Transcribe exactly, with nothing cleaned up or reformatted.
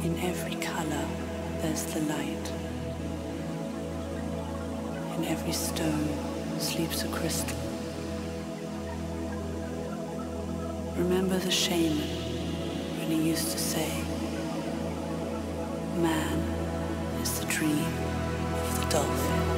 In every color, there's the light. In every stone sleeps a crystal. Remember the shaman when he used to say, man is the dream of the dolphin.